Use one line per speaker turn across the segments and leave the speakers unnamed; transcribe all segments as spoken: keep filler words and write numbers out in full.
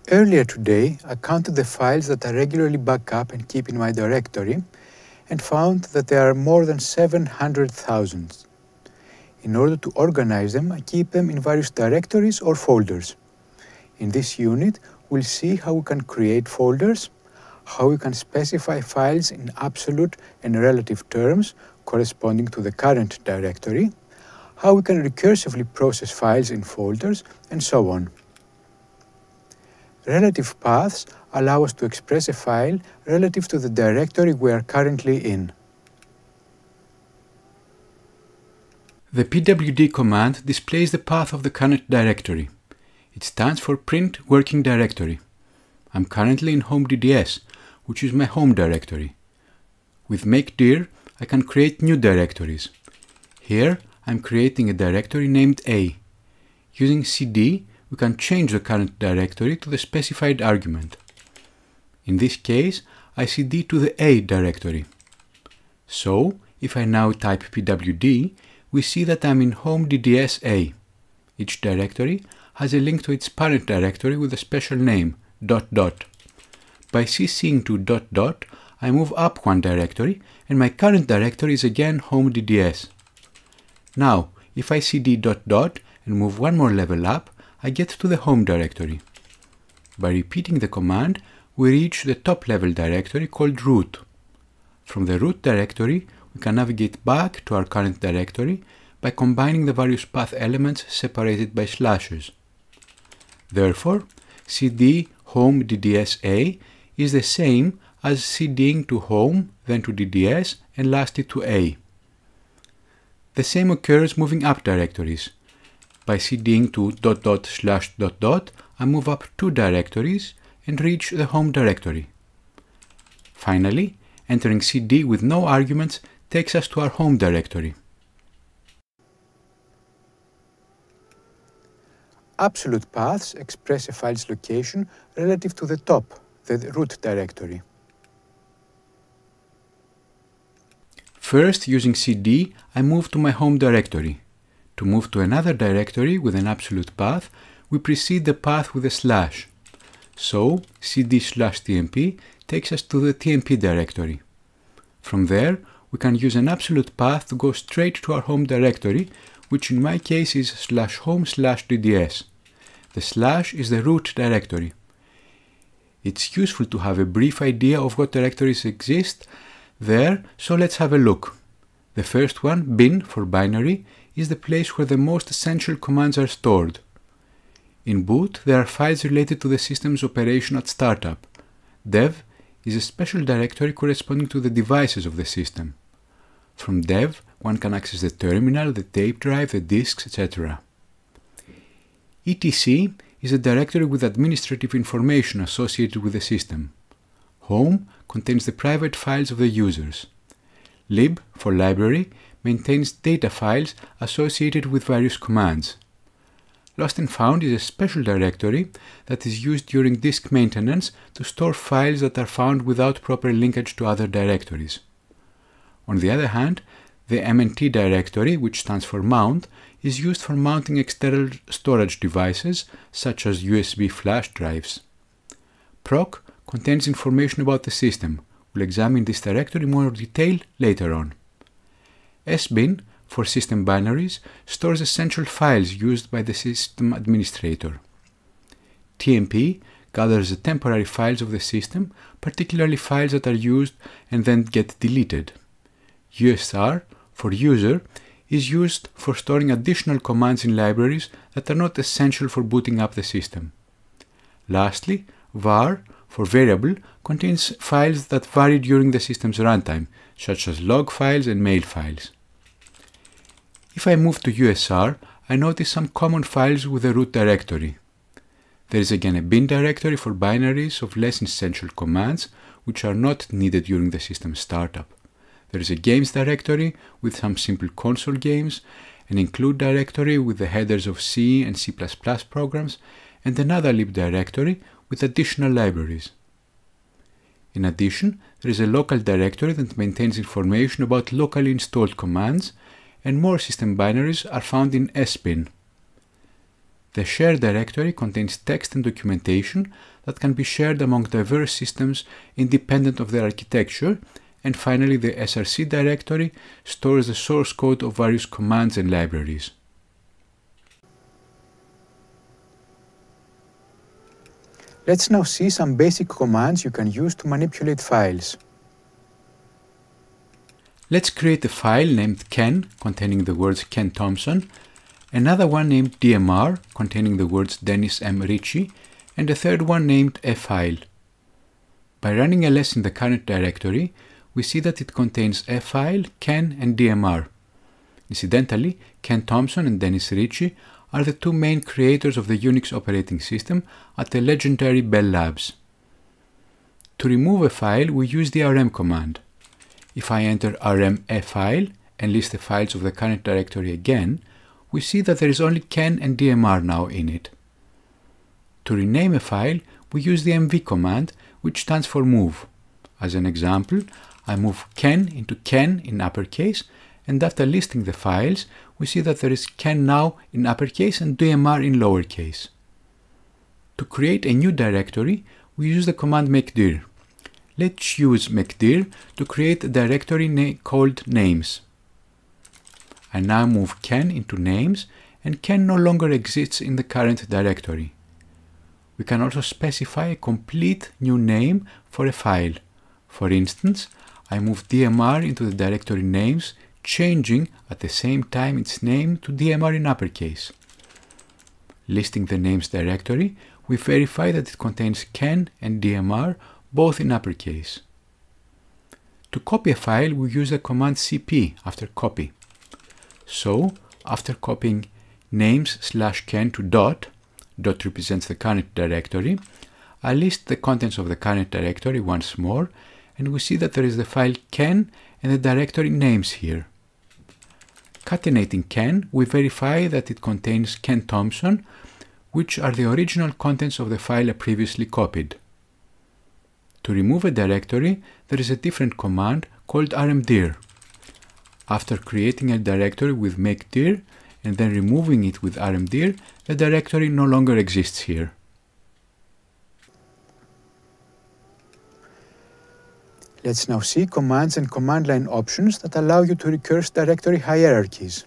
Earlier today, I counted the files that I regularly back up and keep in my directory and found that there are more than seven hundred thousand. In order to organize them, I keep them in various directories or folders. In this unit, we'll see how we can create folders, how we can specify files in absolute and relative terms corresponding to the current directory, how we can recursively process files in folders, and so on. Relative paths allow us to express a file relative to the directory we are currently in.
The P W D command displays the path of the current directory. It stands for Print Working Directory. I'm currently in home D D S, which is my home directory. With makedir, I can create new directories. Here, I'm creating a directory named A. Using cd, we can change the current directory to the specified argument. In this case, I cd to the A directory. So, if I now type pwd, we see that I'm in home D D S A. Each directory has a link to its parent directory with a special name, dot dot. By ccing to dot dot, I move up one directory, and my current directory is again home D D S. Now, if I cd dot dot and move one more level up, I get to the home directory. By repeating the command, we reach the top level directory called root. From the root directory, we can navigate back to our current directory by combining the various path elements separated by slashes. Therefore, cd home D D S A is the same as cding to home, then to D D S, and lastly to A. The same occurs moving up directories. By cding to dot dot slash dot dot, I move up two directories and reach the home directory. Finally, entering cd with no arguments takes us to our home directory.
Absolute paths express a file's location relative to the top, the root directory.
First, using cd, I move to my home directory. To move to another directory with an absolute path, we precede the path with a slash. So, cd slash tmp takes us to the tmp directory. From there, we can use an absolute path to go straight to our home directory, which in my case is slash home slash dds. The slash is the root directory. It's useful to have a brief idea of what directories exist there, so let's have a look. The first one, bin for binary, is the place where the most essential commands are stored. In boot, there are files related to the system's operation at startup. Dev is a special directory corresponding to the devices of the system. From dev, one can access the terminal, the tape drive, the disks, et cetera. etc is a directory with administrative information associated with the system. Home contains the private files of the users. Lib, for library, maintains data files associated with various commands. Lost and found is a special directory that is used during disk maintenance to store files that are found without proper linkage to other directories. On the other hand, the mnt directory, which stands for mount, is used for mounting external storage devices such as U S B flash drives. Proc contains information about the system. We'll examine this directory in more detail later on. Sbin, for system binaries, stores essential files used by the system administrator. tmp gathers the temporary files of the system, particularly files that are used and then get deleted. usr, for user, is used for storing additional commands in libraries that are not essential for booting up the system. Lastly, var, for variable, contains files that vary during the system's runtime, such as log files and mail files. If I move to usr, I notice some common files with the root directory. There is again a bin directory for binaries of less essential commands, which are not needed during the system startup. There is a games directory with some simple console games, an include directory with the headers of C and C plus plus programs, and another lib directory with additional libraries. In addition, there is a local directory that maintains information about locally installed commands, and more system binaries are found in sbin. The share directory contains text and documentation that can be shared among diverse systems independent of their architecture. And finally, the S R C directory stores the source code of various commands and libraries.
Let's now see some basic commands you can use to manipulate files.
Let's create a file named Ken, containing the words Ken Thompson, another one named D M R, containing the words Dennis M. Ritchie, and a third one named a file. By running ls in the current directory, we see that it contains a file, Ken, and D M R. Incidentally, Ken Thompson and Dennis Ritchie are the two main creators of the Unix operating system at the legendary Bell Labs. To remove a file, we use the rm command. If I enter rm a file and list the files of the current directory again, we see that there is only Ken and D M R now in it. To rename a file, we use the mv command, which stands for move. As an example, I move Ken into Ken in uppercase, and after listing the files, we see that there is Ken now in uppercase and D M R in lowercase. To create a new directory, we use the command makedir. Let's use makedir to create a directory na called names. I now move Ken into names, and Ken no longer exists in the current directory. We can also specify a complete new name for a file. For instance, I move D M R into the directory names, changing at the same time its name to D M R in uppercase. Listing the names directory, we verify that it contains Ken and D M R both in uppercase. To copy a file, we use the command cp after copy. So, after copying names slash Ken to dot, dot represents the current directory, I list the contents of the current directory once more, and we see that there is the file Ken and the directory names here. Catenating Ken, we verify that it contains Ken Thompson, which are the original contents of the file I previously copied. To remove a directory, there is a different command called rmdir. After creating a directory with makedir and then removing it with rmdir, the directory no longer exists here.
Let's now see commands and command line options that allow you to recurse directory hierarchies.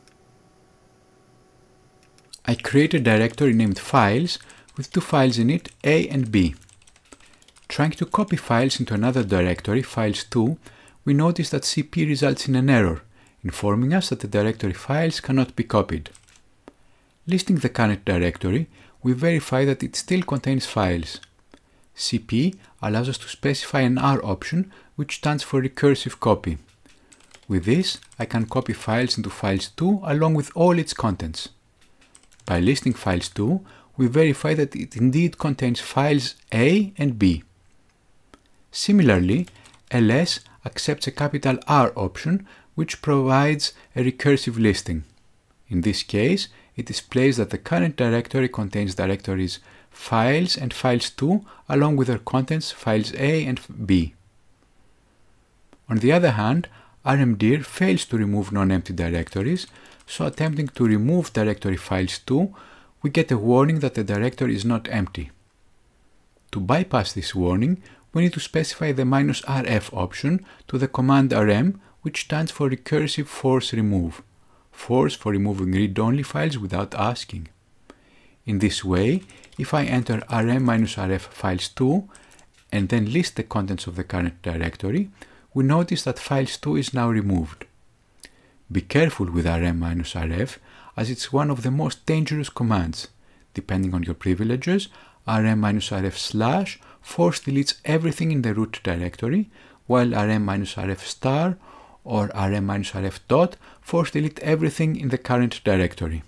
I create a directory named files with two files in it, A and B. Trying to copy files into another directory, files two, we notice that cp results in an error, informing us that the directory files cannot be copied. Listing the current directory, we verify that it still contains files. cp allows us to specify an R option, which stands for recursive copy. With this, I can copy files into files two along with all its contents. By listing files two, we verify that it indeed contains files A and B. Similarly, ls accepts a capital R option, which provides a recursive listing. In this case, it displays that the current directory contains directories files and files two along with their contents files A and B. On the other hand, rmdir fails to remove non-empty directories, so attempting to remove directory files two, we get a warning that the directory is not empty. To bypass this warning, we need to specify the minus rf option to the command rm, which stands for recursive force remove, force for removing read-only files without asking. In this way, if I enter rm-rf files two and then list the contents of the current directory, we notice that files two is now removed. Be careful with rm-rf, as it's one of the most dangerous commands. Depending on your privileges, rm-rf slash force deletes everything in the root directory, while rm-rf star or rm-rf dot force delete everything in the current directory.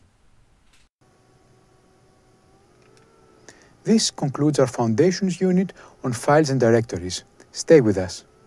This concludes our Foundations unit on files and directories. Stay with us.